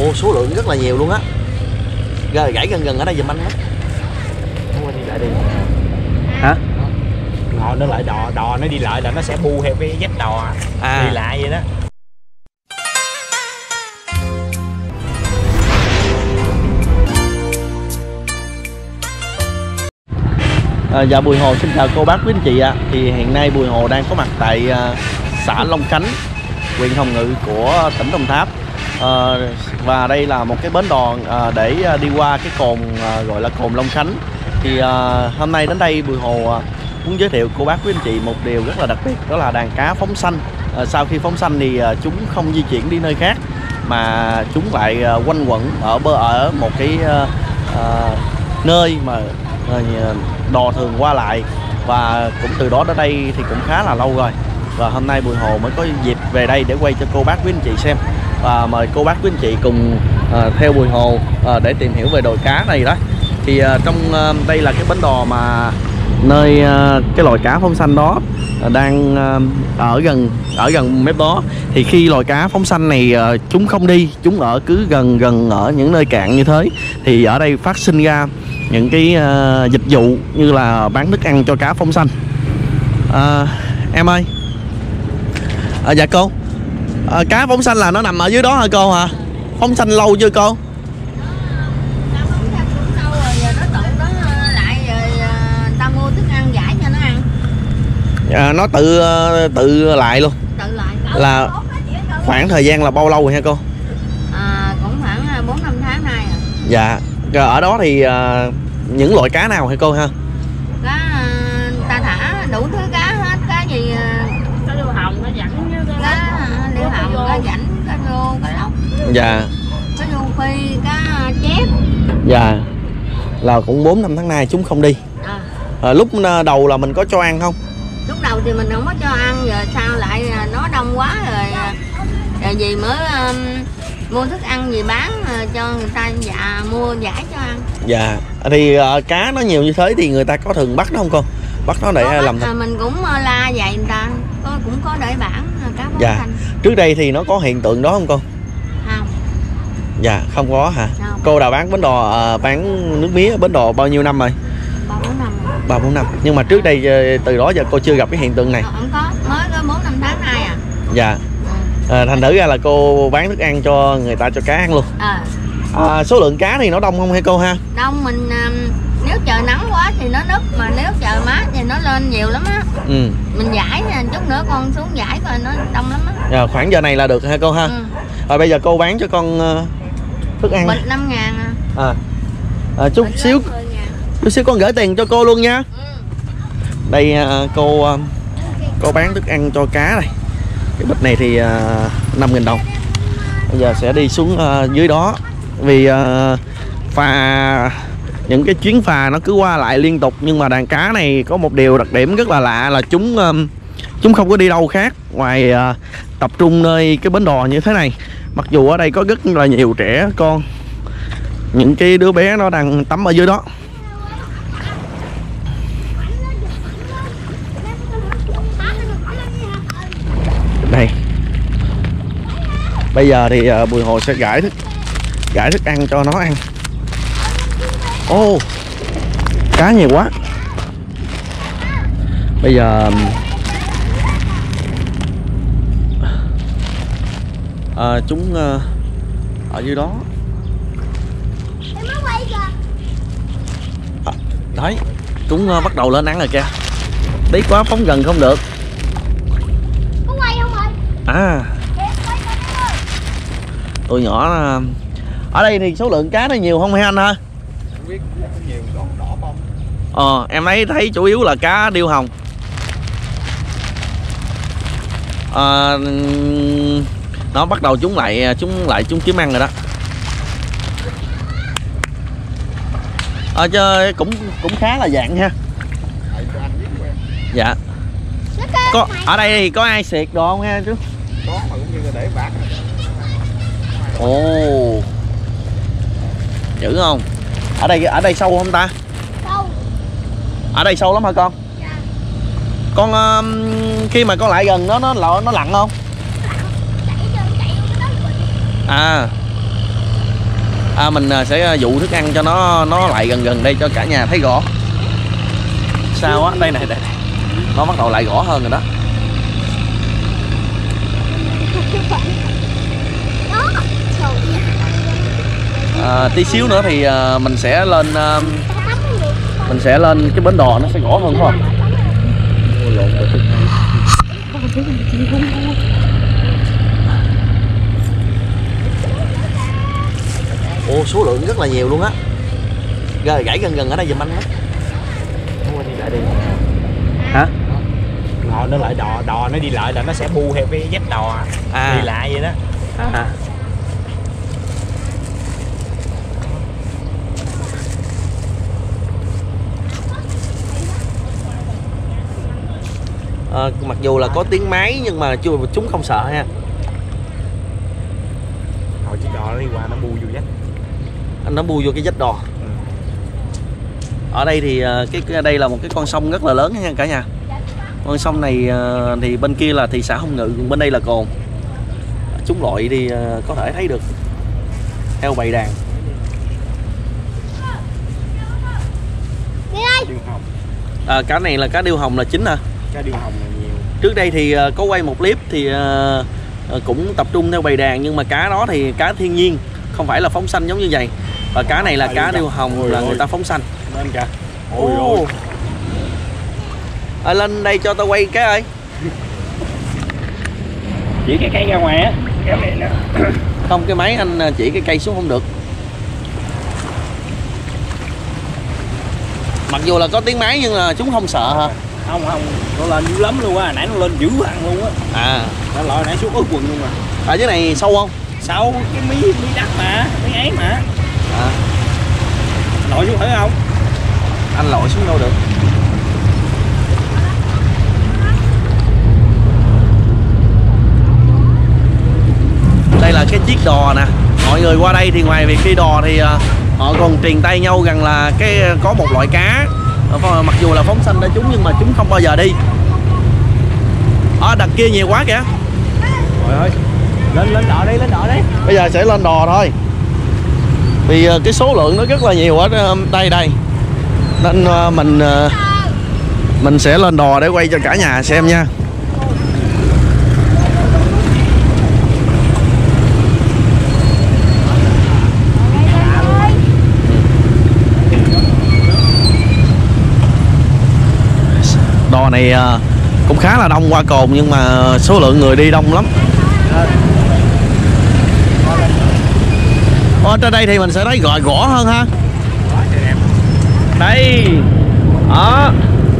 Ô, số lượng rất là nhiều luôn á. Rồi gãy gần ở đây giùm anh đó. Đi lại đi. Hả? Họ nó lại đò nó đi lại là nó sẽ bu theo cái dép đò đi lại vậy đó. Dạ Bùi Hồ xin chào cô bác quý anh chị ạ. Thì hiện nay Bùi Hồ đang có mặt tại xã Long Khánh, huyện Hồng Ngự của tỉnh Đồng Tháp. Và đây là một cái bến đò để đi qua cái cồn gọi là cồn Long Khánh. Thì hôm nay đến đây Bùi Hồ muốn giới thiệu cô bác quý anh chị một điều rất là đặc biệt, đó là đàn cá phóng sanh. Sau khi phóng sanh thì chúng không di chuyển đi nơi khác mà chúng lại quanh quẩn ở một cái nơi mà đò thường qua lại, và cũng từ đó đến đây thì cũng khá là lâu rồi. Và hôm nay Bùi Hồ mới có dịp về đây để quay cho cô bác quý anh chị xem. Và mời cô bác quý anh chị cùng theo Bùi Hồ để tìm hiểu về đồi cá này đó. Thì trong đây là cái bến đò mà nơi cái loài cá phóng sanh đó đang ở gần mép đó. Thì khi loài cá phóng sanh này chúng không đi, chúng cứ gần ở những nơi cạn như thế, thì ở đây phát sinh ra những cái dịch vụ như là bán thức ăn cho cá phóng sanh. Em ơi, dạ cô, cá phóng sanh là nó nằm ở dưới đó hả cô hả? Phóng sanh lâu chưa cô? Nó tự lại luôn. Tự lại. Là khoảng thời gian là bao lâu rồi hả cô? Cũng khoảng 4-5 tháng nay rồi. Dạ. Rồi ở đó thì những loại cá nào hả cô ha? Cá ta thả đủ thứ cá hết, cá gì cá liêu hồng, cá rảnh với cá liêu hồng, cá rảnh, cá rô, cá lóc. Dạ. Cá rô phi, cá chép. Dạ. Là cũng 4-5 tháng nay chúng không đi. Lúc đầu là mình có cho ăn không? Lúc đầu thì mình không có cho ăn, rồi sao lại nó đông quá rồi gì mới mua thức ăn gì bán cho người ta mua giải cho ăn. Dạ. Thì cá nó nhiều như thế thì người ta có thường bắt nó không cô? Bắt nó để làm thịt. Mình cũng la dạy người ta, cũng có để bản cá phóng sanh. Trước đây thì nó có hiện tượng đó không cô? Không. Dạ, không có hả? Không. Cô đã bán bến đò bán nước mía ở bến đò bao nhiêu năm rồi? 3-4 năm. 3-4 năm. Nhưng mà trước đây từ đó giờ cô chưa gặp cái hiện tượng này. Không có, mới có 4-5 tháng nay à. Dạ. Thành thử ra là cô bán thức ăn cho người ta, cho cá ăn luôn. Số lượng cá thì nó đông không hay cô ha? Đông, mình nếu trời nắng quá thì nó núp, mà nếu trời mát thì nó lên nhiều lắm á. Mình giải chút nữa con xuống giải coi, nó đông lắm á. Khoảng giờ này là được ha cô ha? Rồi bây giờ cô bán cho con thức ăn. Bịch 5.000 chút xíu con gửi tiền cho cô luôn nha. Đây cô bán thức ăn cho cá này. Cái bịch này thì 5.000 đồng. Bây giờ sẽ đi xuống dưới đó. Vì phà, những cái chuyến phà nó cứ qua lại liên tục. Nhưng mà đàn cá này có một điều đặc điểm rất là lạ là chúng không có đi đâu khác ngoài tập trung nơi cái bến đò như thế này. Mặc dù ở đây có rất là nhiều trẻ con, những cái đứa bé nó đang tắm ở dưới đó. Đây. Bây giờ thì Bùi Hồ sẽ gãi thức ăn cho nó ăn. Cá nhiều quá. Bây giờ chúng ở dưới đó. Đấy, chúng bắt đầu lên ăn rồi kìa. Tí quá phóng gần không được. Tụi nhỏ ở đây thì số lượng cá nó nhiều không hay anh ha? Không biết, nhiều con đỏ bông. Em thấy chủ yếu là cá điêu hồng. Nó bắt đầu chúng kiếm ăn rồi đó. Chơi cũng khá là dạng ha. Dạ. Có ở đây thì có ai xịt đồ không ha chú? Có, mà cũng như là để bạc. Dữ không? Ở đây sâu không ta? Sâu. Ở đây sâu lắm hả con? Dạ. Con khi mà con lại gần nó lặn không? Mình sẽ dụ thức ăn cho nó lại gần đây cho cả nhà thấy rõ. Sao á, đây này, nó bắt đầu lại rõ hơn rồi đó. Tí xíu nữa thì mình sẽ lên cái bến đò, nó sẽ rõ hơn phải không? Ồ, số lượng rất là nhiều luôn á. Gãy gần ở đây giùm anh đó. Đi lại đi. Hả? Họ nó lại đò nó đi lại là nó sẽ bu theo cái dép đò. Đi lại vậy đó. Mặc dù là có tiếng máy nhưng mà chúng không sợ ha. Hồi chiếc đò nó đi qua nó bu vô dách. Nó bu vô cái dách đò. Ở đây thì đây là một cái con sông rất là lớn nha cả nhà. Con sông này thì bên kia là thị xã Hồng Ngự, bên đây là Cồn. Chúng lội thì có thể thấy được theo bầy đàn. Cá này là cá điêu hồng là chính hả? Cá điêu hồng là nhiều. Trước đây thì có quay một clip thì cũng tập trung theo bầy đàn, nhưng mà cá đó thì cá thiên nhiên, không phải là phóng sanh giống như vậy. Và cá này là cá điêu hồng là người ta phóng sanh. Lên kìa. Lên đây cho tao quay cái ơi. Chỉ cái cây ra ngoài á, kéo này nè. Không, cái máy anh chỉ cái cây xuống không được. Mặc dù là có tiếng máy nhưng là chúng không sợ hả? Không, nó lên dữ lắm luôn á, nãy nó lên dữ ăn luôn á. Nó lội nãy xuống ướt quần luôn mà. Ở dưới này sâu không? Sâu, cái mí đất mà, mí ấy mà. Lội xuống thử không? Anh lội xuống đâu được. Đây là cái chiếc đò nè. Mọi người qua đây thì ngoài việc đi đò thì họ còn truyền tay nhau rằng là có một loại cá, mặc dù là phóng sanh ra chúng nhưng mà chúng không bao giờ đi. Đằng kia nhiều quá kìa. Trời ơi. Lên đò đi, lên đò đi. Bây giờ sẽ lên đò thôi. Vì cái số lượng nó rất là nhiều ở đây nên mình sẽ lên đò để quay cho cả nhà xem nha. Đò này cũng khá là đông qua Cồn nhưng mà số lượng người đi đông lắm. Trên đây thì mình sẽ thấy rõ hơn ha. Đây. Đó.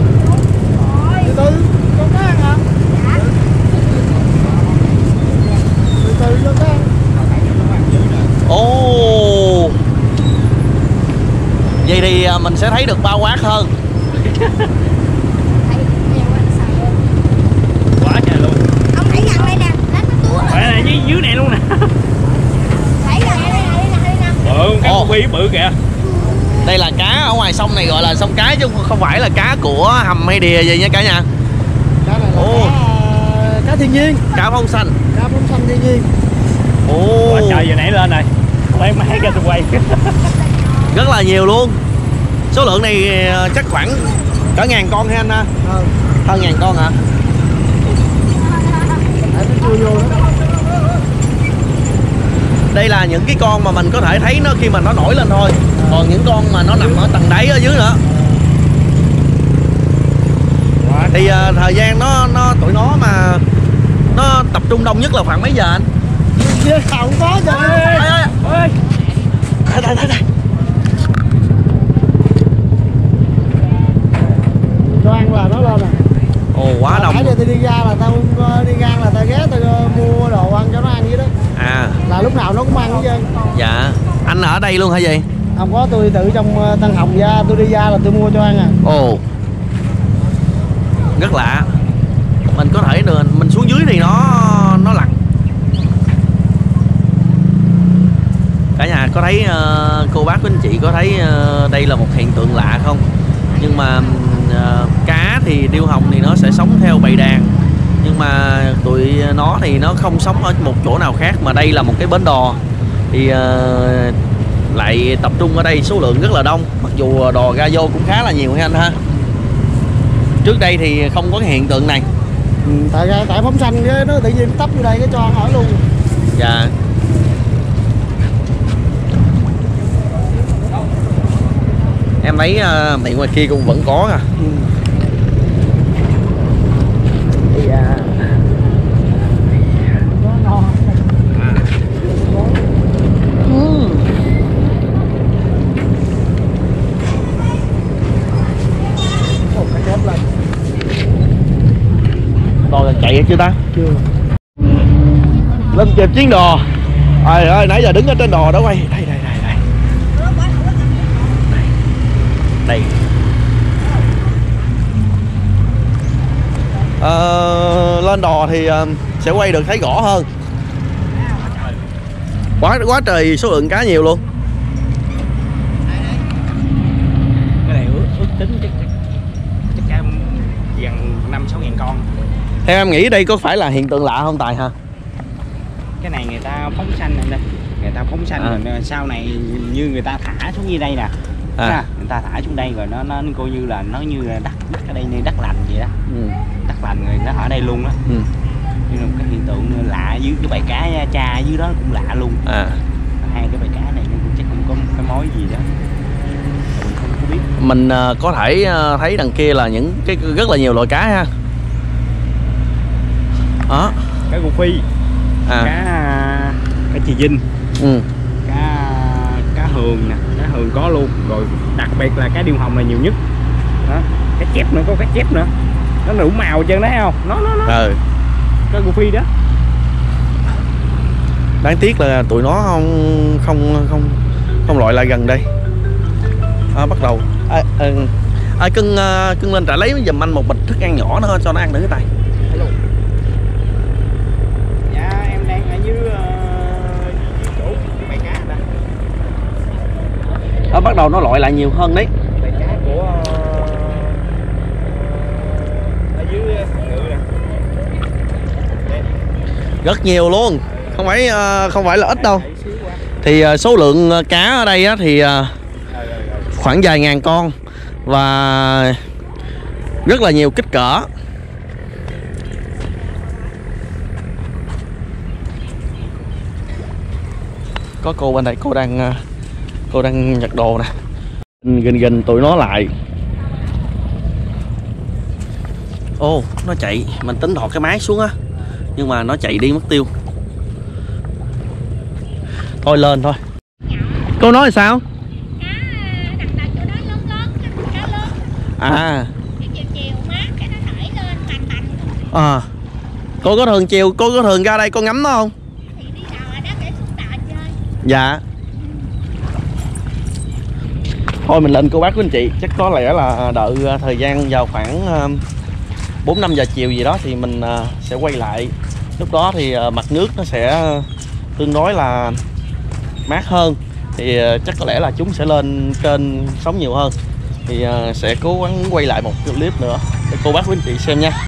Ồ. Vậy thì mình sẽ thấy được bao quát hơn. Quá trời luôn. Ông hãy nhận đây nè, nó túa. Đây này, dưới này luôn nè. Hãy nhận đây nè. Cái bi bự kìa. Đây là cá ở ngoài sông này gọi là sông cái chứ không phải là cá của hầm hay đìa gì nha cả nhà. Cá này là cá thiên nhiên. Cá phóng sanh. Cá phóng sanh thiên nhiên. Quá trời giờ nãy lên rồi. Lấy máy ra tôi quay. Rất là nhiều luôn. Số lượng này chắc khoảng cả 1000 con hay anh ha? Hơn 1000 con hả? Đây là những cái con mà mình có thể thấy nó khi mà nó nổi lên thôi. Còn những con mà nó nằm ở tầng đáy ở dưới nữa thì thời gian tụi nó mà nó tập trung đông nhất là khoảng mấy giờ anh? Không có trời ơi. Đây. Cho ăn là nó lên à. Ồ, quá đông. Nãy giờ tôi đi ra là tao đi ngang là tao ghé tao mua đồ ăn cho nó ăn vậy đó. Là lúc nào nó cũng ăn hết trơn. Dạ. Anh ở đây luôn hả gì? Không có, tôi tự trong Tân Hồng ra, tôi đi ra là tôi mua cho ăn à. Ồ. Rất lạ. Mình có thể mình xuống dưới thì nó lặn. Cả nhà có thấy cô bác quý anh chị có thấy đây là một hiện tượng lạ không? Nhưng mà cá thì điêu hồng thì nó sẽ sống theo bầy đàn, nhưng mà tụi nó thì nó không sống ở một chỗ nào khác, mà đây là một cái bến đò thì lại tập trung ở đây số lượng rất là đông, mặc dù đò ra vô cũng khá là nhiều ha anh ha. Trước đây thì không có cái hiện tượng này. Tại phóng sanh cái nó tự nhiên tấp vô đây cái cho ăn ở luôn. Dạ. Em thấy miệng ngoài kia cũng vẫn có à. Đò là chạy chưa ta? Chưa. Lên kịp chuyến đò. Trời ơi, nãy giờ đứng ở trên đò đó quay. Đây. Đây. Lên đò thì sẽ quay được thấy rõ hơn. Quá trời số lượng cá nhiều luôn. Cái này ước tính chắc gần 5-6 ngàn con. Theo em nghĩ đây có phải là hiện tượng lạ không Tài ha? Cái này người ta phóng sanh này đây, người ta phóng sanh rồi sau này như người ta thả xuống như đây nè. Người ta thả xuống đây rồi nó coi như là nó như là đất ở đây như đất lành vậy đó. Đất lành rồi nó ở đây luôn đó. Nhưng mà cái hiện tượng lạ dưới cái bãi cá cha dưới đó cũng lạ luôn. Hai cái bãi cá này nó cũng chắc cũng có cái mối gì đó mình không có biết. Mình có thể thấy đằng kia là những cái rất là nhiều loại cá ha. Đó. Cá gu phi, cá chì vinh, cá hường nè, cá hường có luôn. Rồi đặc biệt là cá điêu hồng là nhiều nhất. Đó. Cá chép nữa, có cá chép nữa. Nó đủ màu chân đấy không? Nó. Cá gu phi đó. Đáng tiếc là tụi nó không loại lại gần đây. Bắt đầu cưng lên trả lấy giùm anh một bịch thức ăn nhỏ nữa cho nó ăn thử cái Tài. Dạ em đang ở dưới chỗ bãi cá đó. Bắt đầu nó loại lại nhiều hơn đấy. Bãi cá của ở dưới ngự nè. Rất nhiều luôn, không phải là ít đâu. Thì số lượng cá ở đây á, thì khoảng vài ngàn con và rất là nhiều kích cỡ. Có cô bên đây, cô đang nhặt đồ nè. Gìn tụi nó lại. Ô, nó chạy, mình tính thọt cái máy xuống á, nhưng mà nó chạy đi mất tiêu. Thôi lên thôi. Cô nói là sao? Cô có thường ra đây cô ngắm nó không? Dạ. Thôi mình lên cô bác quý anh chị, chắc có lẽ là đợi thời gian vào khoảng 4-5 giờ chiều gì đó thì mình sẽ quay lại. Lúc đó thì mặt nước nó sẽ tương đối là mát hơn, thì chắc có lẽ là chúng sẽ lên kênh sống nhiều hơn. Thì sẽ cố gắng quay lại một clip nữa để cô bác quý anh chị xem nha.